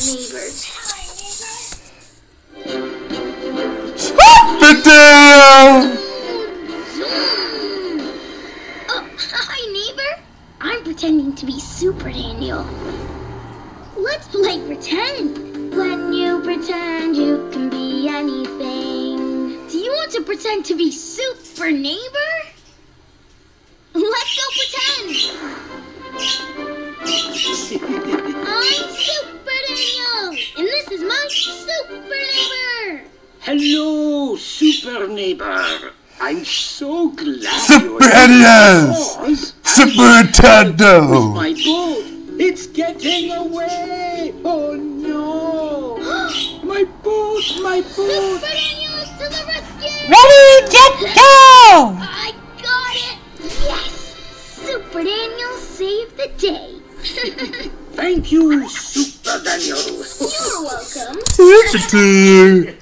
neighbors. Super Daniel! Oh, hi, neighbor. I'm pretending to be Super Daniel. Let's play pretend. When you pretend, you can be anything. Do you want to pretend to be Super Neighbor? Let's go pretend. I'm Super Daniel, and this is my Super Neighbor. Hello, Super Neighbor. I'm so glad Super Idiots! Super Nintendo! My boat, it's getting away. Oh no! My boat, my boat. Super Daniel is to the rescue. Ready, get, go! I got it. Yes, Super Daniel saved the day. Thank you, Super Daniel. You're welcome. Super